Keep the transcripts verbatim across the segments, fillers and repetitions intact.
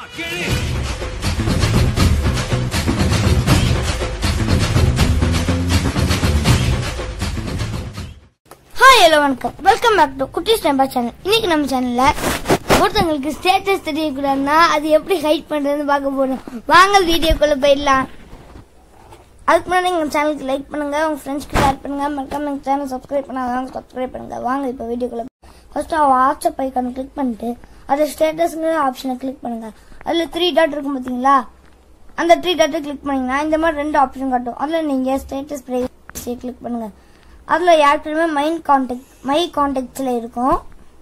Hi, hello, welcome. Welcome back to Kutties channel. இன்னைக்கு நம்ம சேனல்ல ஒருத்தங்களுக்கு ஸ்டேட்டஸ் தெரியக்கூடாதுன்னா அது எப்படி ஹைட் பண்றதுன்னு பார்க்க போறோம். வாங்க வீடியோக்குள்ள போயிடலாம். அதுக்கு முன்னாடி எங்க சேனலுக்கு லைக் பண்ணுங்க, உங்க ஃப்ரெண்ட்ஸ்க்கு ஷேர் பண்ணுங்க, மறக்காம எங்க சேனல் சப்ஸ்கிரைப் பண்ணாதவங்க சப்ஸ்கிரைப் பண்ணுங்க. வாங்க இப்போ வீடியோக்குள்ள. ஃபர்ஸ்ட் வாட்ஸ்அப் ஐகானை கிளிக் பண்ணிட்டு அது ஸ்டேட்டஸ்ங்கிற ஆப்ஷனை கிளிக் பண்ணுங்க. அதுல த்ரீ டாட் இருக்கும் பாத்தீங்களா, அந்த த்ரீ டாட்டை கிளிக் பண்ணீங்கன்னா இந்த மாதிரி ரெண்டு ஆப்ஷன் காட்டும். அதுல நீங்க ஸ்டேட்டஸ் பிரைவசி கிளிக் பண்ணுங்க. அதுல யாருக்குமே மைன் கான்டாக்ட் மை கான்டாக்ட்ஸ்ல இருக்கும்.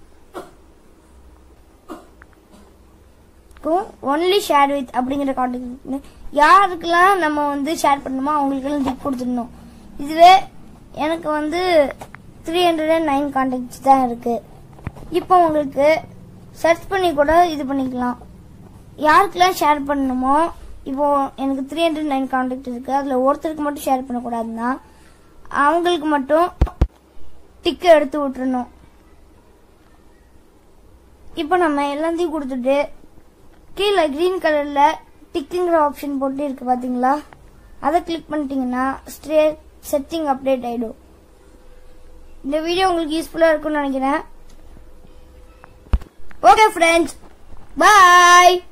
ஒன்லி ஷேர் வித் அப்படிங்கிற கான்டாக்ட் யாருக்கெல்லாம் நம்ம வந்து ஷேர் பண்ணணுமோ அவங்களுக்கு டிக் கொடுத்துடணும். இதுவே எனக்கு வந்து three hundred and nine contacts தான் இருக்கு. இப்போ உங்களுக்கு சர்ச் பண்ணி கூட இது பண்ணிக்கலாம். யாருக்கெல்லாம் ஷேர் பண்ணணுமோ, இப்போ எனக்கு த்ரீ ஹண்ட்ரட் நைன் கான்டாக்ட் இருக்கு, அதுல ஒருத்தருக்கு மட்டும் ஷேர் பண்ணக்கூடாதுன்னா அவங்களுக்கு மட்டும் டிக்க எடுத்து விட்டுறணும். இப்போ நம்ம எல்லாத்தையும் கொடுத்துட்டு கீழே கிரீன் கலர்ல டிக்குங்கிற ஆப்ஷன் போட்டு இருக்கு பாத்தீங்களா, அதை கிளிக் பண்ணிட்டீங்கன்னா ஸ்ட்ரெயிட் செட்டிங் அப்டேட் ஆயிடும். இந்த வீடியோ உங்களுக்கு யூஸ்ஃபுல்லா இருக்கும்னு நினைக்கிறேன். ஓகே ஃப்ரெண்ட்ஸ், பாய்.